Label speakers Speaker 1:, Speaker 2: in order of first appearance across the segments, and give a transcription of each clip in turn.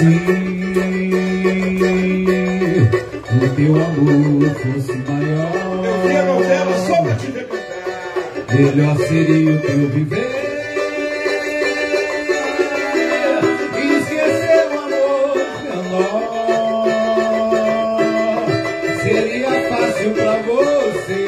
Speaker 1: Se o teu amor fosse maior,
Speaker 2: eu vi a novela só pra te ver cantar.
Speaker 1: melhor seria o teu viver. Esquecer o amor menor seria fácil pra você.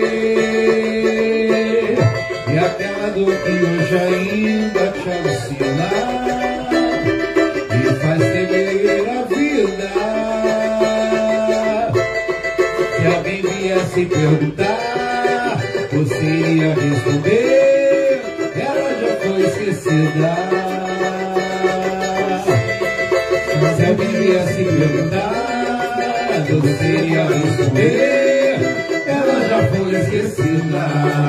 Speaker 1: E aquela dor que hoje ainda te alucina e faz temer a vida. Se alguém viesse perguntar, você ia responder, ela já foi esquecida. Se alguém viesse perguntar, você ia responder, ela já foi esquecida.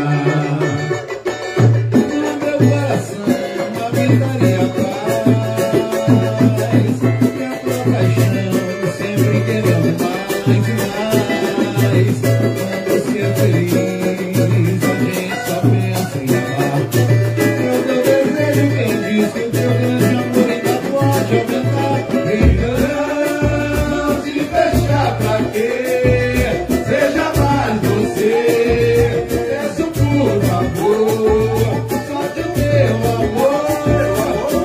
Speaker 1: No meu coração habitaria paz, e a tua paixão sempre querendo mais e mais. Quando se é feliz, a gente só pensa em amar. Eu teu desejo, quem diz que o teu grande amor ainda pode aumentar. Não se fechar pra quê? Seja mais você. Peço por favor, só te o teu amor.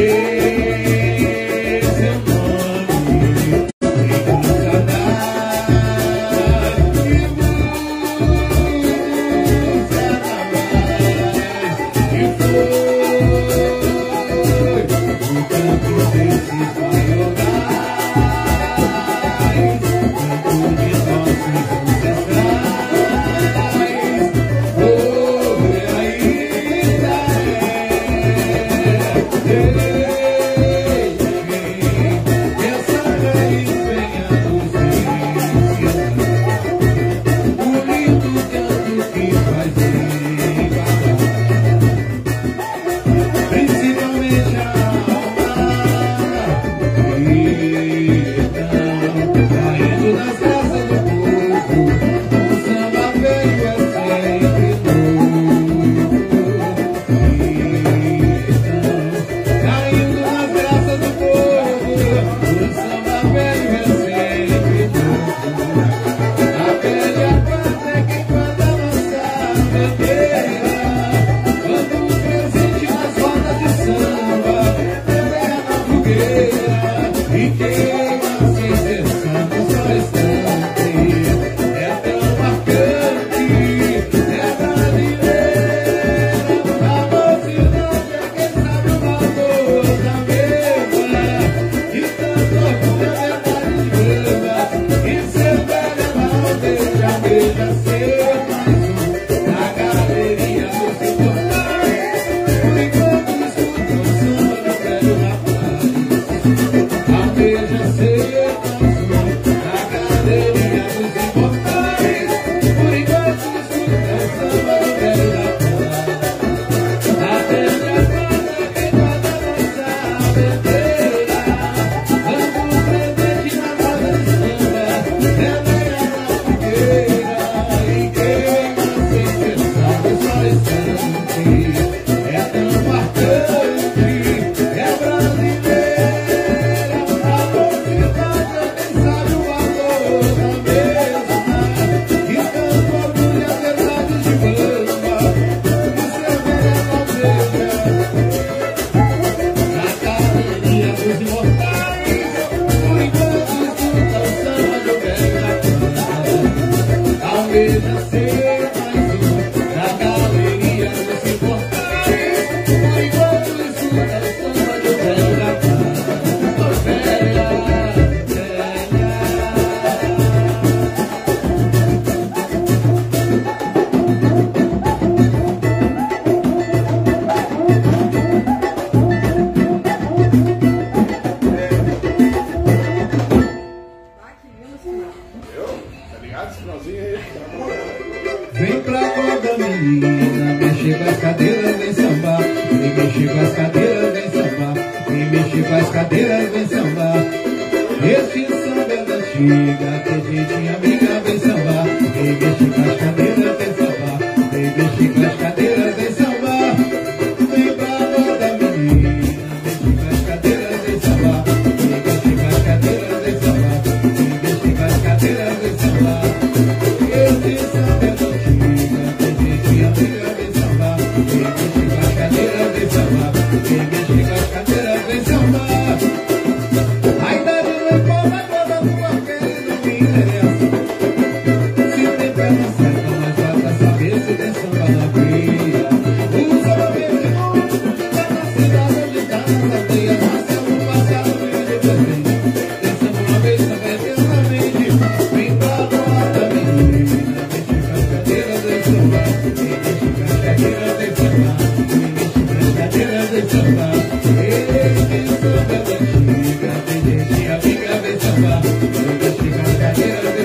Speaker 1: Vem pra roda, menina, mexe com as cadeiras, vem sambar. Vem mexer com as cadeiras, vem sambar. Vem mexer com as cadeiras, vem sambar. Este samba é da antiga, tem gente amiga, vem sambar. Vem mexer com as cadeiras, vem sambar. Vem mexer com as cadeiras, vem sambar. Vem pra roda, menina, mexe com as cadeiras, vem sambar. Vem mexer com as cadeiras, vem sambar. Vem mexer com as cadeiras, vem sambar. Este samba é da antiga, tem gente amiga, vem sambar. Vem mexer com as cadeiras, vem sambar. Vem mexer com as cadeiras, vem sambar. A idade não importa quando a tua pele não me interessa. Se tem perna certa, mas basta saber se tem samba na veia. O samba verde tá na cidade onde tá nas aldeias. Nasceu no passado, veio de presente. Tem samba uma vez também eternamente. Vem pra roda, menina, mexe com as cadeiras, vem sambar. Vem mexe com as cadeiras, vem sambar. Vem mexe com as cadeiras, vem sambar. Este samba é da antiga, tem gente amiga, vem sambar. Vem mexer com as cadeiras, vem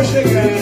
Speaker 2: chegar.